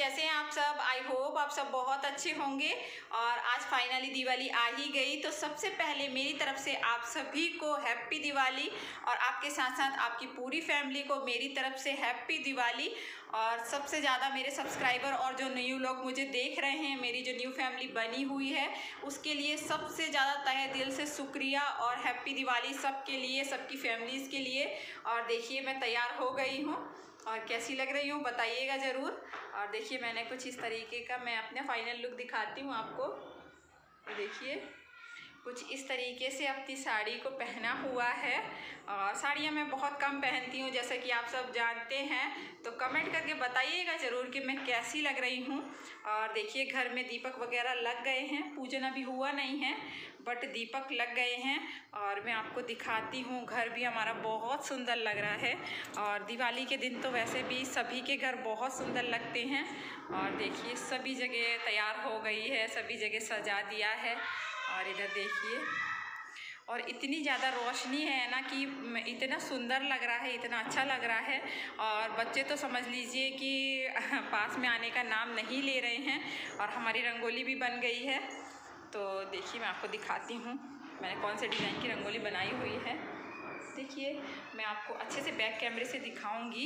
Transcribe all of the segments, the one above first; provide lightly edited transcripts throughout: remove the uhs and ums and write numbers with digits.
कैसे हैं आप सब। आई होप आप सब बहुत अच्छे होंगे। और आज फाइनली दिवाली आ ही गई, तो सबसे पहले मेरी तरफ से आप सभी को हैप्पी दिवाली, और आपके साथ साथ आपकी पूरी फैमिली को मेरी तरफ से हैप्पी दिवाली। और सबसे ज़्यादा मेरे सब्सक्राइबर और जो न्यू लोग मुझे देख रहे हैं, मेरी जो न्यू फैमिली बनी हुई है, उसके लिए सबसे ज़्यादा तहे दिल से शुक्रिया और हैप्पी दिवाली सबके लिए, सबकी फैमिलीज़ के लिए। और देखिए मैं तैयार हो गई हूँ और कैसी लग रही हूँ बताइएगा ज़रूर। और देखिए मैंने कुछ इस तरीके का मैं अपना फाइनल लुक दिखाती हूँ आपको। देखिए कुछ इस तरीके से अपनी साड़ी को पहना हुआ है। और साड़ियाँ मैं बहुत कम पहनती हूँ जैसा कि आप सब जानते हैं, तो कमेंट करके बताइएगा ज़रूर कि मैं कैसी लग रही हूँ। और देखिए घर में दीपक वगैरह लग गए हैं, पूजन अभी हुआ नहीं है बट दीपक लग गए हैं। और मैं आपको दिखाती हूँ, घर भी हमारा बहुत सुंदर लग रहा है। और दिवाली के दिन तो वैसे भी सभी के घर बहुत सुंदर लगते हैं। और देखिए सभी जगह तैयार हो गई है, सभी जगह सजा दिया है। और इधर देखिए, और इतनी ज़्यादा रोशनी है ना कि इतना सुंदर लग रहा है, इतना अच्छा लग रहा है। और बच्चे तो समझ लीजिए कि पास में आने का नाम नहीं ले रहे हैं। और हमारी रंगोली भी बन गई है, तो देखिए मैं आपको दिखाती हूँ मैंने कौन से डिज़ाइन की रंगोली बनाई हुई है। देखिए मैं आपको अच्छे से बैक कैमरे से दिखाऊंगी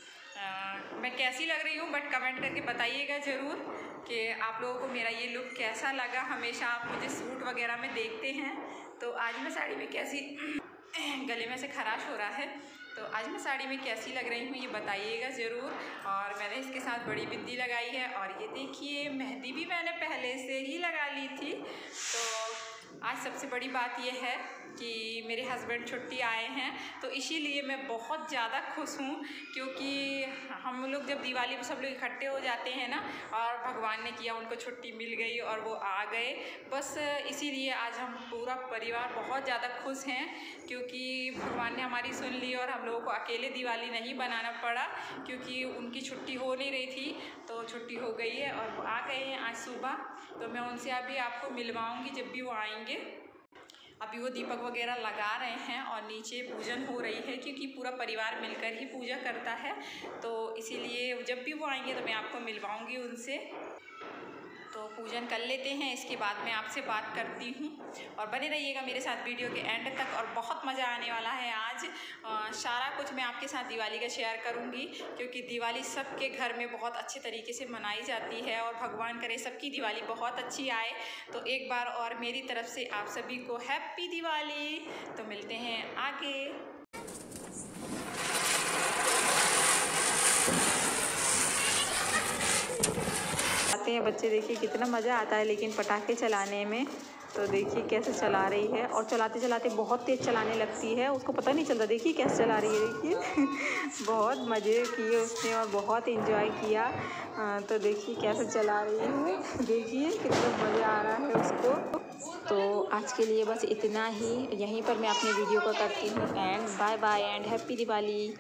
मैं कैसी लग रही हूँ, बट कमेंट करके बताइएगा ज़रूर कि आप लोगों को मेरा ये लुक कैसा लगा। हमेशा आप मुझे सूट वगैरह में देखते हैं, तो आज मैं साड़ी में कैसी गले में से खराश हो रहा है, तो आज मैं साड़ी में कैसी लग रही हूँ ये बताइएगा ज़रूर। और मैंने इसके साथ बड़ी बिंदी लगाई है, और ये देखिए मेहंदी भी मैंने पहले से ही लगा ली थी। तो आज सबसे बड़ी बात यह है कि मेरे हस्बैंड छुट्टी आए हैं, तो इसीलिए मैं बहुत ज़्यादा खुश हूँ, क्योंकि हम लोग जब दिवाली में सब लोग इकट्ठे हो जाते हैं ना, और भगवान ने किया उनको छुट्टी मिल गई और वो आ गए, बस इसीलिए आज हम पूरा परिवार बहुत ज़्यादा खुश हैं, क्योंकि भगवान ने हमारी सुन ली और हम लोगों को अकेले दिवाली नहीं बनाना पड़ा, क्योंकि उनकी छुट्टी हो नहीं रही थी, तो छुट्टी हो गई है और वो आ गए हैं आज सुबह। तो मैं उनसे अभी आपको मिलवाऊँगी जब भी वो आएंगे। अभी वो दीपक वगैरह लगा रहे हैं और नीचे पूजन हो रही है, क्योंकि पूरा परिवार मिलकर ही पूजा करता है, तो इसीलिए जब भी वो आएंगे तो मैं आपको मिलवाऊंगी उनसे। तो पूजन कर लेते हैं, इसके बाद मैं आपसे बात करती हूँ। और बने रहिएगा मेरे साथ वीडियो के एंड तक, और बहुत मज़ा आने वाला है आज। सारा कुछ मैं आपके साथ दिवाली का शेयर करूँगी, क्योंकि दिवाली सबके घर में बहुत अच्छे तरीके से मनाई जाती है, और भगवान करे सबकी दिवाली बहुत अच्छी आए। तो एक बार और मेरी तरफ से आप सभी को हैप्पी दिवाली। तो मिलते हैं आगे। आते हैं बच्चे, देखिए कितना मज़ा आता है लेकिन पटाखे चलाने में। तो देखिए कैसे चला रही है, और चलाते चलाते बहुत तेज़ चलाने लगती है, उसको पता नहीं चलता। देखिए कैसे चला रही है, देखिए बहुत मज़े किए उसने और बहुत एंजॉय किया। तो देखिए कैसे चला रही है, देखिए कितना मज़ा आ रहा है उसको। तो आज के लिए बस इतना ही, यहीं पर मैं अपने वीडियो को करती हूँ and bye bye and happy Diwali.